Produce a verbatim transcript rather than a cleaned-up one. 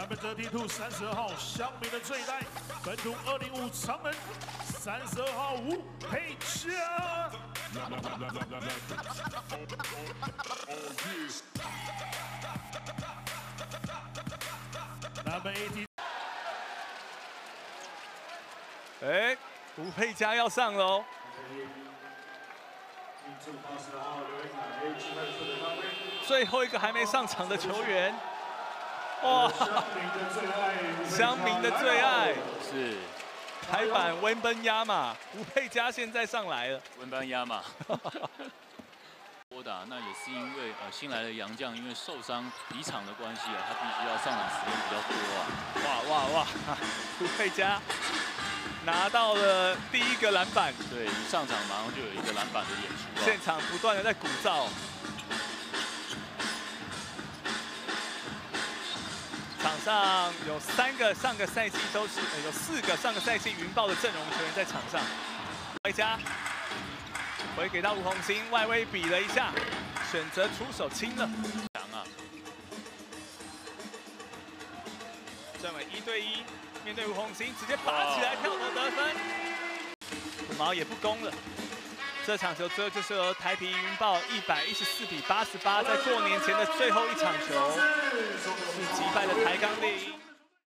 本德 T 二 三十二号乡民的最爱，本土二零五长门三十二号吴佩嘉。南本 A T。 哎，吴佩嘉要上喽！最后一个还没上场的球员，哇！乡民的最爱是台版温奔亚马，吴佩嘉现在上来了。 温班亚马。波打那也是因为呃新来的洋将，因为受伤离场的关系啊，他必须要上场时间比较多啊。 哇哇哇！吴佩嘉拿到了第一个篮板， 对，一上场马上就有一个篮板的演出、啊。 现场不断的在鼓噪。场上有三个上个赛季都是，呃、有四个上个赛季云豹的阵容球员在场上。回家回给到吴宏兴，外围比了一下，选择出手轻了。 强啊！ 郑伟一对一面对吴宏兴，直接拔起来跳投得分。土毛也不攻了。这场球最后就是由台啤云豹一百一十四比八十八，在过年前的最后一场球是击败了台钢猎鹰。